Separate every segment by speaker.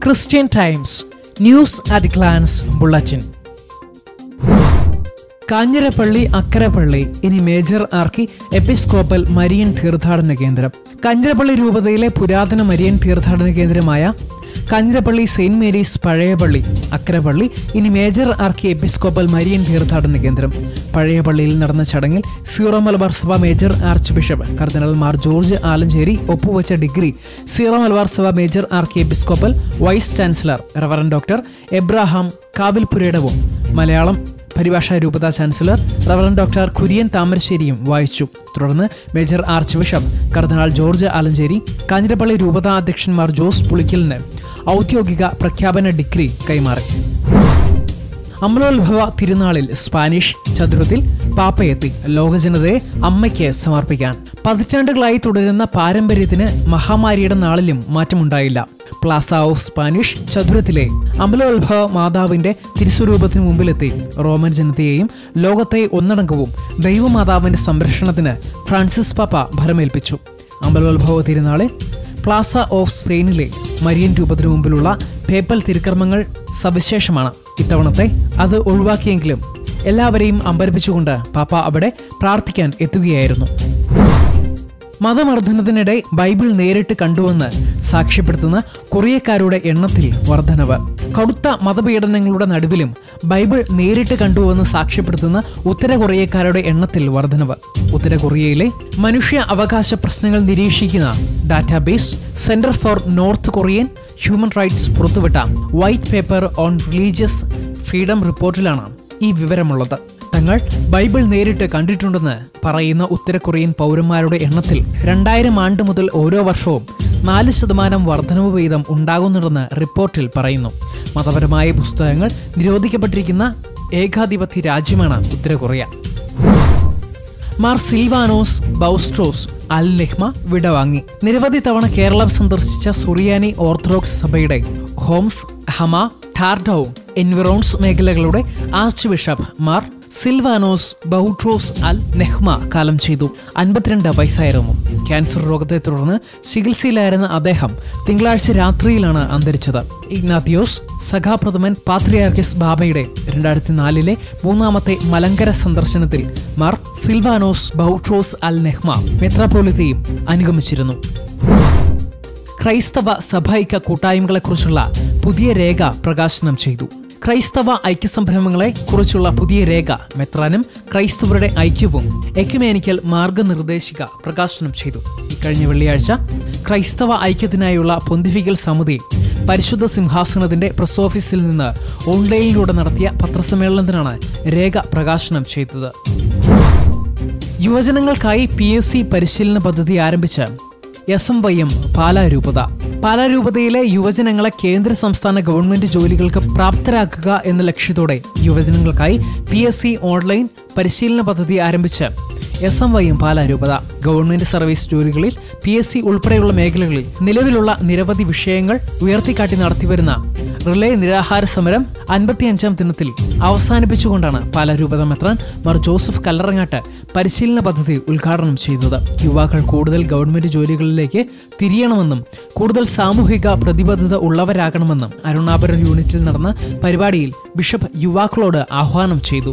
Speaker 1: Christian Times news at glance bulletin. Kanjirappally Akkarappally ഇനി major ആർക്കി episcopal Marian തീർത്ഥാടന കേന്ദ്രം. കാഞ്ഞിരപ്പള്ളി രൂപതയിലെ പുരാതന മരിയൻ തീർത്ഥാടന കേന്ദ്രമായ കാഞ്ഞിരപ്പള്ളി സെയിന്റ് മേരീസ് പഴയപള്ളി അക്കരപ്പള്ളി ഇനി മേജർ ആർക്കി എപ്പിസ്കോപ്പൽ മരിയൻ തീർത്ഥാടന കേന്ദ്രം. പഴയപള്ളിയിൽ നടന്ന ചടങ്ങിൽ സീറോ മലബാർ സഭ മേജർ ആർച്ച് ബിഷപ്പ് കർദിനാൾ മാർ ജോർജ് ആലഞ്ചേരി ഒപ്പുവച്ച ഡിഗ്രി സീറോ മലബാർ സഭ major archiepiscopal vice chancellor reverend doctor Abraham കാവിൽപുരേടവും മലയാളം പരിഭാഷാ രൂപത ചാൻസലർ റവറൻഡ് ഡോക്ടർ കുര്യൻ താമരശ്ശേരിയും വായിച്ചു. തുടർന്ന് മേജർ ആർച്ച് ബിഷപ്പ് കർദിനാൾ ജോർജ് ആലഞ്ചേരി കാഞ്ഞിരപ്പള്ളി രൂപത അധ്യക്ഷന്മാർ ജോസ് പുളിക്കലിന് ഔദ്യോഗിക പ്രഖ്യാപന ഡിഗ്രി കൈമാറി. അമലോത്ഭവ തിരുനാളിൽ സ്പാനിഷ് ചതുരത്തിൽ പാപ്പയെത്തി ലോകജനതയെ അമ്മയ്ക്ക് സമർപ്പിക്കാൻ. പതിറ്റാണ്ടുകളായി തുടരുന്ന പാരമ്പര്യത്തിന് മഹാമാരിയുടെ നാളിലും മാറ്റമുണ്ടായില്ല. പ്ലാസ ഓഫ് സ്പാനിഷ് ചതുരത്തിലെ അമലോത്ഭവ മാതാവിന്റെ തിരുസ്വരൂപത്തിന് മുമ്പിലെത്തി റോമൻ ജനതയെയും ലോകത്തെ ഒന്നടങ്കവും ദൈവമാതാവിന്റെ സംരക്ഷണത്തിന് ഫ്രാൻസിസ് പാപ്പ ഭരമേൽപ്പിച്ചു. അമലോത്ഭവ തിരുനാളിൽ പ്ലാസ ഓഫ് സ്പെയിനിലെ മരിയൻ രൂപത്തിനു മുമ്പിലുള്ള പേപ്പൽ തിരുക്കർമ്മങ്ങൾ സവിശേഷമാണ്. ഇത്തവണത്തെ അത് ഒഴിവാക്കിയെങ്കിലും എല്ലാവരെയും അമ്പരപ്പിച്ചുകൊണ്ട് പാപ്പ അവിടെ പ്രാർത്ഥിക്കാൻ എത്തുകയായിരുന്നു. മതമർദ്ദനത്തിനിടെ ബൈബിൾ നേരിട്ട് കണ്ടുവെന്ന് സാക്ഷ്യപ്പെടുത്തുന്ന കൊറിയക്കാരുടെ എണ്ണത്തിൽ വർധനവ്. കടുത്ത മതപീഡനങ്ങളുടെ നടുവിലും ബൈബിൾ നേരിട്ട് കണ്ടുവെന്ന് സാക്ഷ്യപ്പെടുത്തുന്ന ഉത്തര കൊറിയക്കാരുടെ എണ്ണത്തിൽ വർധനവ്. ഉത്തര കൊറിയയിലെ മനുഷ്യ അവകാശ പ്രശ്നങ്ങൾ നിരീക്ഷിക്കുന്ന database centre for North Korean human rights പുറത്തുവിട്ട white paper on religious freedom റിപ്പോർട്ടിലാണ് ഈ വിവരമുള്ളത്. തങ്ങൾ ബൈബിൾ നേരിട്ട് കണ്ടിട്ടുണ്ടെന്ന് പറയുന്ന ഉത്തര കൊറിയൻ പൗരന്മാരുടെ എണ്ണത്തിൽ 2000 ആണ്ട് മുതൽ ഓരോ വർഷവും 4% വർധനവ് വീതം ഉണ്ടാകുന്നുണ്ടെന്ന് റിപ്പോർട്ടിൽ പറയുന്നു. മതപരമായ പുസ്തകങ്ങൾ നിരോധിക്കപ്പെട്ടിരിക്കുന്ന ഏകാധിപത്യ രാജ്യമാണ് ഉത്തര Korea. Mar Silvanos Boutros Al Nehme വിടവാങ്ങി. നിരവധി തവണ കേരളം സന്ദർശിച്ച സുറിയാനി ഓർത്തഡോക്സ് സഭയുടെ ഹോംസ്, ഹമ, ടാർഡൌ, എൻവിറോൺസ് മേഖലകളുടെ archbishop Mar Silvanos Boutros Al Nehme കാലം ചെയ്തു. 52 വയസ്സായിരുന്നു. ക്യാൻസർ രോഗത്തെ തുടർന്ന് ചികിത്സയിലായിരുന്ന അദ്ദേഹം തിങ്കളാഴ്ച രാത്രിയിലാണ് അന്തരിച്ചത്. ഇഗ്നാത്തിയോസ് സഖാപ്രഥമൻ പാത്രിയാർക്കിസ് ബാബയുടെ 2004 മൂന്നാമത്തെ മലങ്കര സന്ദർശനത്തിൽ മാർ സിൽവാനോസ് ബൗട്രോസ് അൽ നെഹ്മ മെത്രാപ്പോലിത്തയും അനുഗമിച്ചിരുന്നു. ക്രൈസ്തവ സഭൈക്യ കൂട്ടായ്മകളെക്കുറിച്ചുള്ള പുതിയ രേഖ പ്രകാശനം ചെയ്തു. ക്രൈസ്തവ ഐക്യസംരംഭങ്ങളെ കുറിച്ചുള്ള പുതിയ രേഖ മെത്രാനും ക്രൈസ്തവരുടെ ഐക്യവും എക്യുമേനിക്കൽ മാർഗനിർദ്ദേശിക പ്രകാശനം ചെയ്തു. ഇക്കഴിഞ്ഞ വെള്ളിയാഴ്ച ക്രൈസ്തവ ഐക്യത്തിനായുള്ള പൊന്തിഫിക്കൽ സമിതി പരിശുദ്ധ സിംഹാസനത്തിന്റെ പ്രസ് ഓഫീസിൽ നിന്ന് ഓൺലൈനിലൂടെ നടത്തിയ പത്രസമ്മേളനത്തിനാണ് രേഖ പ്രകാശനം ചെയ്തത്. യുവജനങ്ങൾക്കായി PSC പരിശീലന പദ്ധതി ആരംഭിച്ച SMYM പാലാ രൂപത. പാലാ രൂപതയിലെ യുവജനങ്ങളെ കേന്ദ്ര സംസ്ഥാന ഗവൺമെന്റ് ജോലികൾക്ക് പ്രാപ്തരാക്കുക എന്ന ലക്ഷ്യത്തോടെ യുവജനങ്ങൾക്കായി PSC ഓൺലൈൻ പരിശീലന പദ്ധതി ആരംഭിച്ച SMYM പാലാ രൂപത ഗവൺമെന്റ് സർവീസ് ജോലികളിൽ PSC ഉൾപ്പെടെയുള്ള മേഖലകളിൽ നിലവിലുള്ള നിരവധി വിഷയങ്ങൾ ഉയർത്തിക്കാട്ടി നടത്തിവരുന്ന റിലേ നിരാഹാര സമരം 55ാം ദിനത്തിൽ അവസാനിപ്പിച്ചുകൊണ്ടാണ് പാലാ രൂപത മെത്രാൻ മാർ ജോസഫ് കല്ലറങ്ങാട്ട് പരിശീലന പദ്ധതി ഉദ്ഘാടനം ചെയ്തത്. യുവാക്കൾ കൂടുതൽ ഗവൺമെന്റ് ജോലികളിലേക്ക് തിരിയണമെന്നും കൂടുതൽ സാമൂഹിക പ്രതിബദ്ധത ഉള്ളവരാകണമെന്നും അരുണാപുരം യൂണിറ്റിൽ നടന്ന പരിപാടിയിൽ ബിഷപ്പ് യുവാക്കളോട് ആഹ്വാനം ചെയ്തു.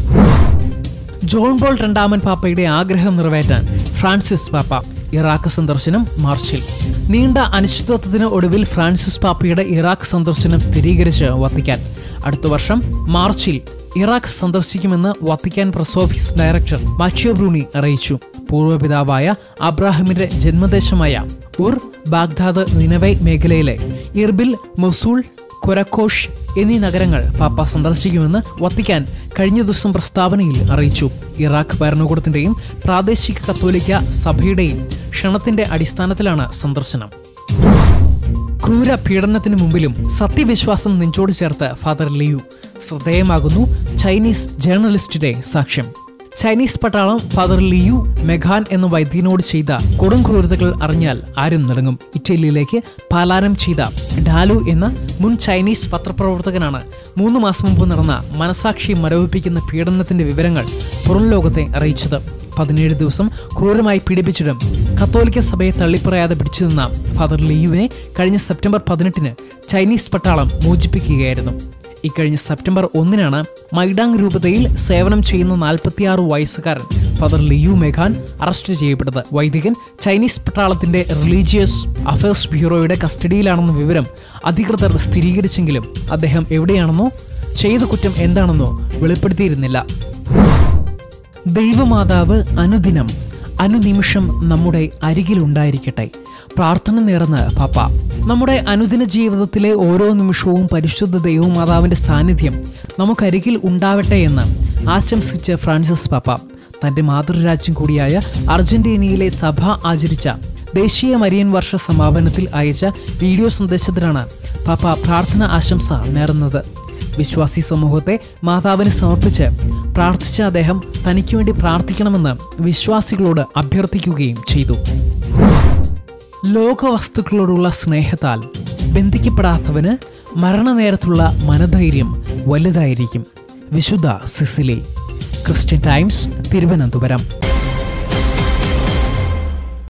Speaker 1: ജോൺ പോൾ രണ്ടാമൻ പാപ്പയുടെ ആഗ്രഹം നിറവേറ്റാൻ ഫ്രാൻസിസ് പാപ്പ. ഇറാഖ് സന്ദർശനം മാർച്ചിൽ. നീണ്ട അനിശ്ചിതത്വത്തിന് ഒടുവിൽ ഫ്രാൻസിസ് പാപ്പയുടെ ഇറാഖ് സന്ദർശനം സ്ഥിരീകരിച്ച് വത്തിക്കാൻ. അടുത്ത വർഷം മാർച്ചിൽ ഇറാഖ് സന്ദർശിക്കുമെന്ന് Vatican press office director Matteo Bruni അറിയിച്ചു. പൂർവ്വപിതാവായ അബ്രാഹിമിന്റെ ജന്മദേശമായ ഉർ, ബാഗ്ദാദ്, നിനവൈ മേഖലയിലെ ഇർബിൽ, മൊസൂൾ, കൊരക്കോഷ് എന്നീ നഗരങ്ങൾ പാപ്പ സന്ദർശിക്കുമെന്ന് വത്തിക്കാൻ കഴിഞ്ഞ ദിവസം പ്രസ്താവനയിൽ അറിയിച്ചു. ഇറാഖ് ഭരണകൂടത്തിന്റെയും പ്രാദേശിക കത്തോലിക്ക സഭയുടെയും ക്ഷണത്തിന്റെ അടിസ്ഥാനത്തിലാണ് സന്ദർശനം. ക്രൂര പീഡനത്തിന് മുമ്പിലും സത്യവിശ്വാസം നെഞ്ചോട് ചേർത്ത് ഫാദർ ലിയു. ശ്രദ്ധേയമാകുന്നു ചൈനീസ് ജേർണലിസ്റ്റിന്റെ സാക്ഷ്യം. ചൈനീസ് പട്ടാളം ഫാദർ ലിയു മെഖാൻ എന്ന വൈദ്യനോട് ചെയ്ത കൊടും ക്രൂരതകൾ അറിഞ്ഞാൽ ആരും നടുങ്ങും. ഇറ്റലിയിലേക്ക് പലായനം ചെയ്ത ഡാലു എന്ന മുൻ ചൈനീസ് പത്രപ്രവർത്തകനാണ് 3 മാസം മുമ്പ് നടന്ന മനസാക്ഷി മരവിപ്പിക്കുന്ന പീഡനത്തിന്റെ വിവരങ്ങൾ പുറം ലോകത്തെ അറിയിച്ചത്. 17 ദിവസം ക്രൂരമായി പീഡിപ്പിച്ചിട്ടും കത്തോലിക്ക സഭയെ തള്ളിപ്പറയാതെ പിടിച്ചുനിന്ന ഫാദർ ലിയുവിനെ കഴിഞ്ഞ സെപ്റ്റംബർ 18 ചൈനീസ് പട്ടാളം മോചിപ്പിക്കുകയായിരുന്നു. ഇക്കഴിഞ്ഞ സെപ്റ്റംബർ 1 മൈഡാങ് രൂപതയിൽ സേവനം ചെയ്യുന്ന 46 വയസ്സുകാരൻ ഫാദർ ലിയു മെഖാൻ അറസ്റ്റ് ചെയ്യപ്പെട്ടത്. വൈദികൻ ചൈനീസ് പട്ടാളത്തിന്റെ റിലീജിയസ് അഫയേഴ്സ് ബ്യൂറോയുടെ കസ്റ്റഡിയിലാണെന്ന വിവരം അധികൃതർ സ്ഥിരീകരിച്ചെങ്കിലും അദ്ദേഹം എവിടെയാണെന്നോ ചെയ്ത കുറ്റം എന്താണെന്നോ വെളിപ്പെടുത്തിയിരുന്നില്ല. ദൈവമാതാവ് അനുദിനം അനുനിമിഷം നമ്മുടെ അരികിലുണ്ടായിരിക്കട്ടെ. പ്രാർത്ഥന നേർന്ന് പാപ്പ. നമ്മുടെ അനുദിന ജീവിതത്തിലെ ഓരോ നിമിഷവും പരിശുദ്ധ ദൈവമാതാവിന്റെ സാന്നിധ്യം നമുക്കരികിൽ ഉണ്ടാവട്ടെ എന്ന് ആശംസിച്ച് ഫ്രാൻസിസ് പാപ്പ തന്റെ മാതൃരാജ്യം കൂടിയായ അർജന്റീനയിലെ സഭ ആചരിച്ച ദേശീയ മരിയൻ വർഷ സമാപനത്തിൽ അയച്ച വീഡിയോ സന്ദേശത്തിലാണ് പാപ്പ പ്രാർത്ഥന ആശംസ നേർന്നത്. വിശ്വാസി സമൂഹത്തെ മാതാവിന് സമർപ്പിച്ച് പ്രാർത്ഥിച്ച അദ്ദേഹം തനിക്ക് വേണ്ടി പ്രാർത്ഥിക്കണമെന്ന് വിശ്വാസികളോട് അഭ്യർത്ഥിക്കുകയും ചെയ്തു. ലോകവസ്തുക്കളോടുള്ള സ്നേഹത്താൽ ബന്ധിക്കപ്പെടാത്തവന് മരണനേരത്തുള്ള മനധൈര്യം വലുതായിരിക്കും. വിശുദ്ധ സിസിലി. Christian times, Thiruvananthapuram.